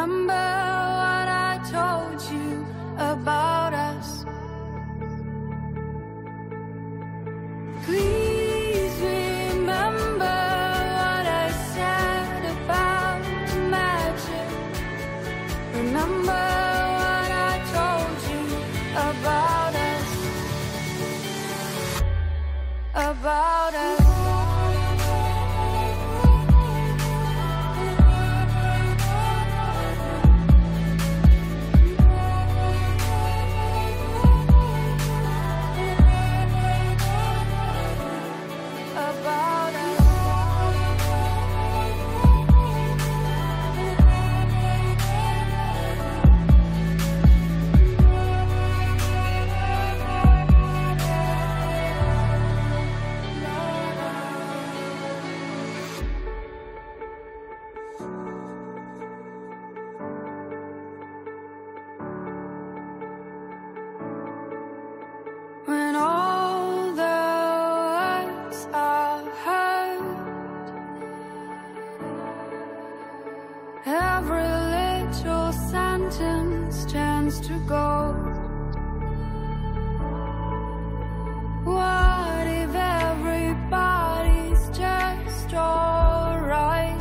Remember what I told you about us. Please remember what I said about magic. Remember what I told you about us. About us. When all the words are heard, every little sentence turns to gold. What if everybody's just alright?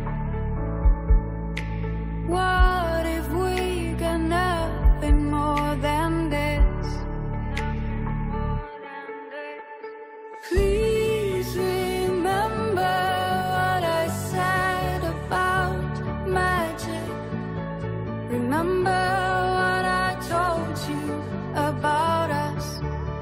What if we got nothing more than this? Please remember what I said about magic. Remember what I told you about us.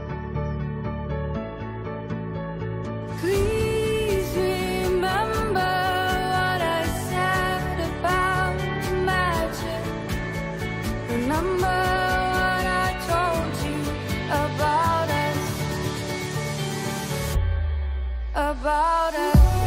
Please remember what I said about magic. Remember what I told you about us. About us.